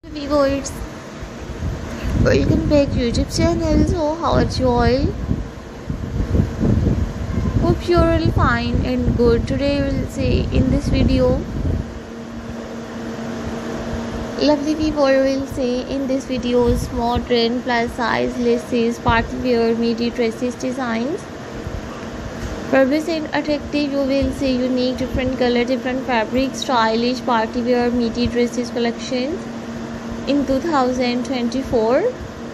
Viewers, welcome back to YouTube channel. So how are you all? Hope you're all fine and good. Today we'll see in this video. Lovely people will see in this videos modern plus size laces, party wear, midi dresses designs. Purpose and attractive, you will see unique, different color, different fabric, stylish party wear midi dresses collections in 2024.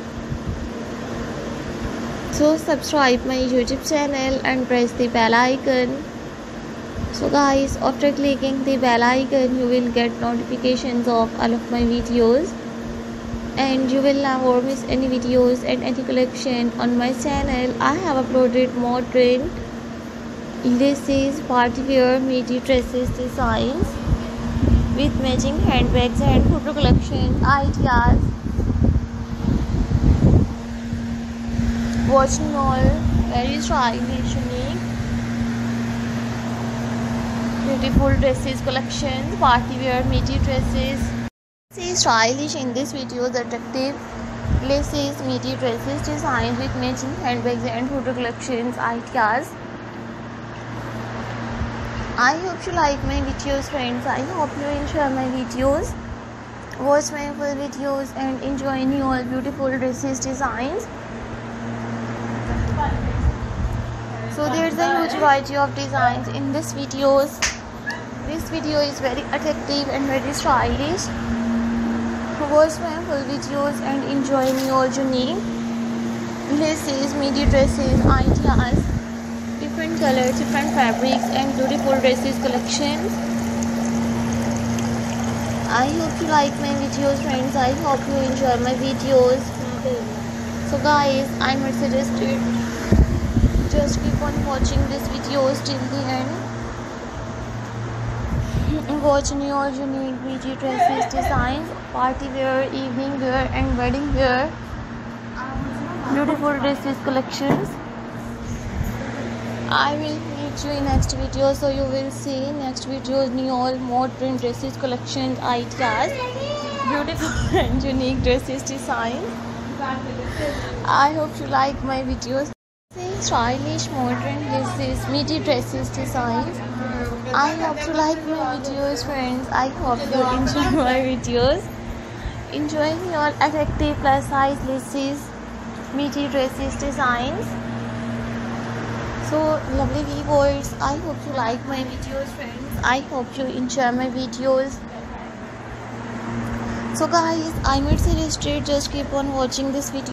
So subscribe my YouTube channel and press the bell icon. So guys, after clicking the bell icon, you will get notifications of all of my videos and you will never miss any videos and any collection on my channel. I have uploaded modern laces, party wear, midi dresses designs with matching handbags and photo collection ideas. Watching all very stylish, unique, beautiful dresses collections, party wear midi dresses. See stylish in this video, the attractive laces, midi dresses designed with matching handbags and photo collections ideas. I hope you like my videos, friends. I hope you enjoy my videos. Watch my full videos and enjoy new all beautiful dresses designs. So there's a huge variety of designs in this videos. This video is very attractive and very stylish. Watch my full videos and enjoy new all unique laces, midi dresses ideas, different colors, different fabrics and beautiful dresses collections. I hope you like my videos, friends. I hope you enjoy my videos. So guys, I must suggest just keep on watching this videos till the end. Watch new or unique midi dresses designs, party wear, evening wear and wedding wear, beautiful dresses collections. I will meet you in next video, so you will see next videos new all modern dresses collections ideas, beautiful and unique dresses designs. I hope you like my videos. See stylish modern dresses, midi dresses designs. I hope you like my videos, friends. I hope you enjoy my videos. Enjoying your attractive plus size laces, midi dresses designs. So lovely viewers, I hope you like my videos, friends. I hope you enjoy my videos. So guys, I must suggest just keep on watching this video.